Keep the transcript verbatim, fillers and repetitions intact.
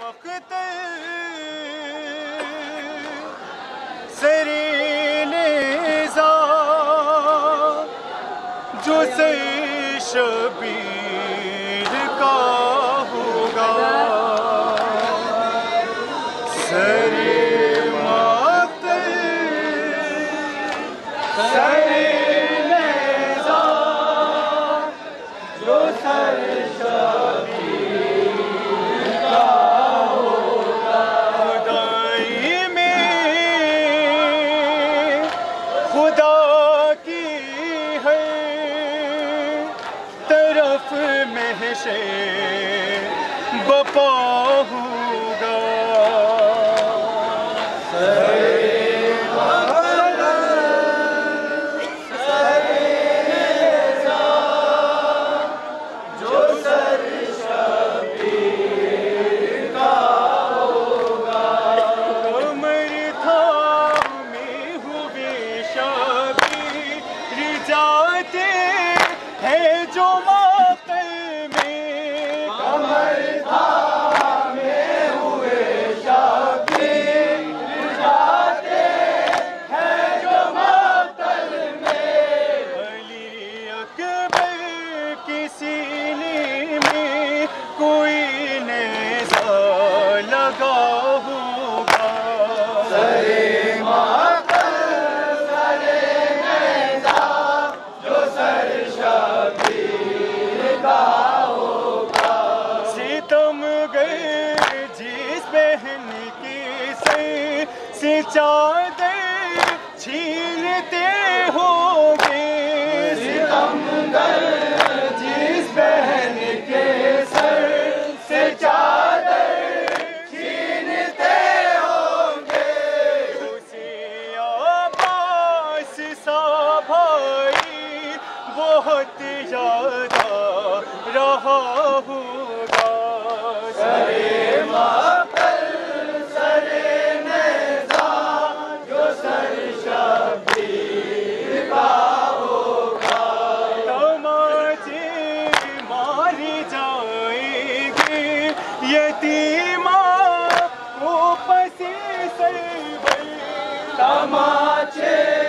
वक्त सरीने जा जो से शबीर का होगा सरे वक्त सरीने जा जो सर शबीर का होगा खुदाई में खुदा की है तरफ महशे बपा होगा जो सर शबीर का होगा कमर थामे हुए शबीर जाते हैं जो मातम में कमर थामे हुए शबीर जाते हैं जो मातम में अली अकबर की सीने में कोई नेज़ा लगा होगा सरे मातम सरे नेज़ा जो सर शबीर का होगा सितम गए जिस बहन की सर से चादर छीनते होंगे सितम गए जिस बहन के सर से चादर छीनते होंगे उसे आबास सा भाई बहुत याद आ रहा होगा सरे मातल सरे नेज़ा जो सर शबीर का होगा तमाचे मारी जाएंगे यतीमा को पसी सर तमाचे